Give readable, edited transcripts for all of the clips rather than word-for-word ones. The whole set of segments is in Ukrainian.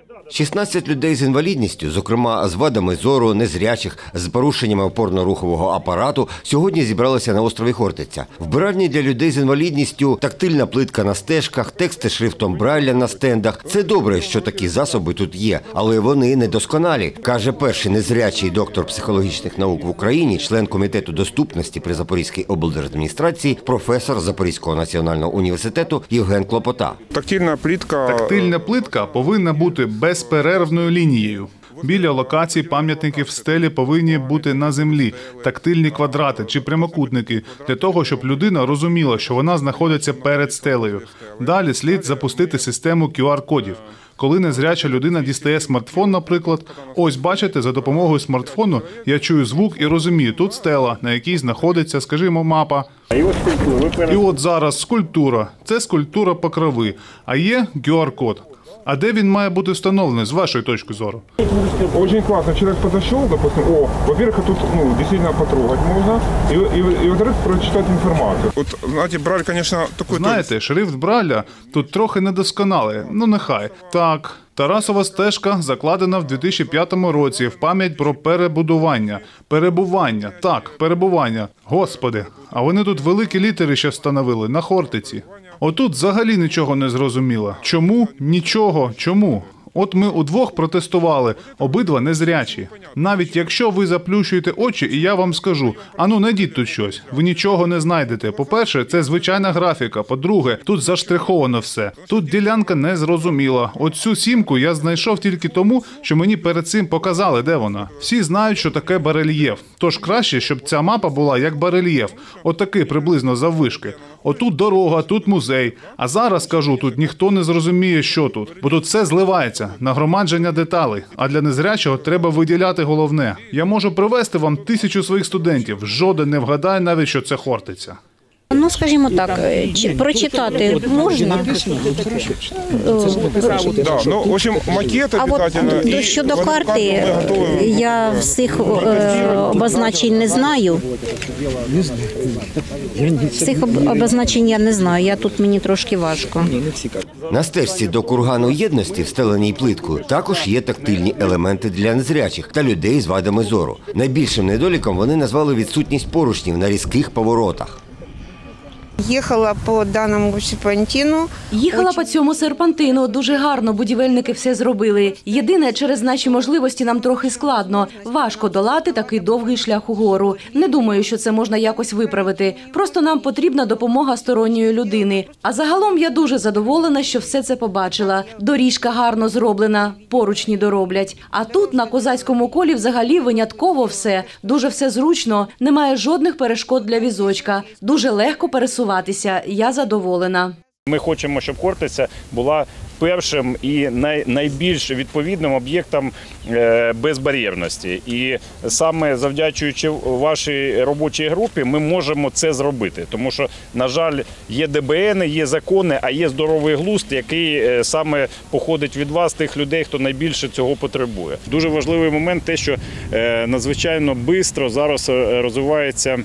16 людей з інвалідністю, зокрема з вадами зору, незрячих, з порушеннями опорно-рухового апарату, сьогодні зібралися на острові Хортиця. Вбиральні для людей з інвалідністю, тактильна плитка на стежках, тексти шрифтом Брайля на стендах. Це добре, що такі засоби тут є, але вони недосконалі, каже перший незрячий доктор психологічних наук в Україні, член комітету доступності при Запорізькій облдержадміністрації, професор Запорізького національного університету Євген Клопота. Тактильна плитка повинна бути безперервною лінією. Біля локацій пам'ятників стелі повинні бути на землі тактильні квадрати чи прямокутники, для того, щоб людина розуміла, що вона знаходиться перед стелею. Далі слід запустити систему QR-кодів. Коли незряча людина дістає смартфон, наприклад, ось бачите, за допомогою смартфону я чую звук і розумію, тут стела, на якій знаходиться, скажімо, мапа. І от зараз скульптура. Це скульптура Покрови, а є QR-код. А де він має бути встановлений, з вашої точки зору? Очень классно. Человек подошел, допустим, во-первых, тут действительно потрогать можно, и во-вторых, прочитать информацию. Вот, знаете, Брайль, конечно, такой... Знаєте, шрифт Брайля тут трохи недосконалий, ну нехай. Так, Тарасова стежка закладена в 2005 році в пам'ять про перебудування. Перебування, так, перебування. Господи, а вони тут великі літери ще встановили, на Хортиці. Отут взагалі нічого не зрозуміло. Чому? Нічого. Чому? От ми удвох протестували, обидва незрячі. Навіть якщо ви заплющуєте очі, і я вам скажу, ану, найдіть тут щось, ви нічого не знайдете. По-перше, це звичайна графіка. По-друге, тут заштриховано все. Тут ділянка не зрозуміла. Оцю сімку я знайшов тільки тому, що мені перед цим показали, де вона. Всі знають, що таке барельєф. Тож краще, щоб ця мапа була як барельєф. Отакий приблизно заввишки. Отут дорога, тут музей. А зараз, кажу, тут ніхто не зрозуміє, що тут. Бо тут все зливається, нагромадження деталей. А для незрячого треба виділяти головне. Я можу привезти вам 1000 своїх студентів. Жоден не вгадає навіть, що це Хортиця. Ну, скажімо так, прочитати можна? Да, ну, в общем, макет обязательно. А от щодо карти, я всіх обозначень не знаю. Всіх обозначень я не знаю, тут мені трошки важко. На стежці до кургану єдності, встеленій плиткою, також є тактильні елементи для незрячих та людей з вадами зору. Найбільшим недоліком вони назвали відсутність поручнів на різких поворотах. Їхала по даному серпантину. Їхала по цьому серпантину. Дуже гарно будівельники все зробили. Єдине, через наші можливості нам трохи складно. Важко долати такий довгий шлях угору. Не думаю, що це можна якось виправити. Просто нам потрібна допомога сторонньої людини. А загалом я дуже задоволена, що все це побачила. Доріжка гарно зроблена, поручні дороблять. А тут, на Козацькому колі, взагалі винятково все. Дуже все зручно, немає жодних перешкод для візочка. Дуже легко пересуватися. Я задоволена. Ми хочемо, щоб Хортиця була першим і найбільш відповідним об'єктом безбар'єрності. І саме завдячуючи вашій робочій групі, ми можемо це зробити. Тому що, на жаль, є ДБН, є закони, а є здоровий глузд, який саме походить від вас, тих людей, хто найбільше цього потребує. Дуже важливий момент те, що надзвичайно швидко зараз розвивається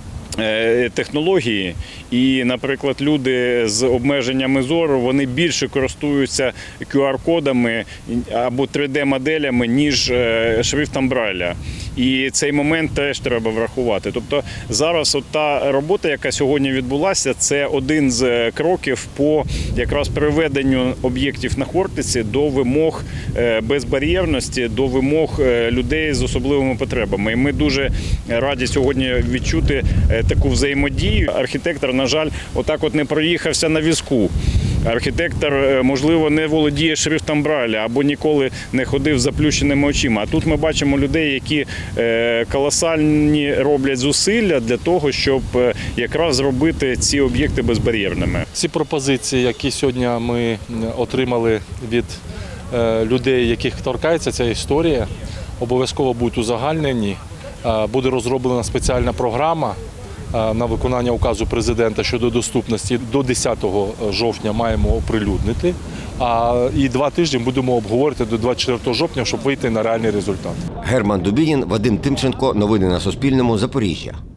технології, і, наприклад, люди з обмеженнями зору, вони більше користуються QR-кодами або 3D-моделями, ніж шрифтом Брайля. І цей момент теж треба врахувати. Тобто зараз та робота, яка сьогодні відбулася, це один з кроків по якраз приведенню об'єктів на Хортиці до вимог безбар'єрності, до вимог людей з особливими потребами. І ми дуже раді сьогодні відчути таку взаємодію. Архітектор, на жаль, отак от не проїхався на візку. Архітектор, можливо, не володіє шрифтом Брайля або ніколи не ходив з заплющеними очима. А тут ми бачимо людей, які колосальні роблять зусилля для того, щоб якраз зробити ці об'єкти безбар'єрними. Ці пропозиції, які сьогодні ми отримали від людей, яких торкається ця історія, обов'язково будуть узагальнені. Буде розроблена спеціальна програма на виконання указу президента щодо доступності. До 10 жовтня маємо оприлюднити, і 2 тижні будемо обговорити до 24 жовтня, щоб вийти на реальний результат. Герман Дубінін, Вадим Тимченко. Новини на Суспільному. Запоріжжя.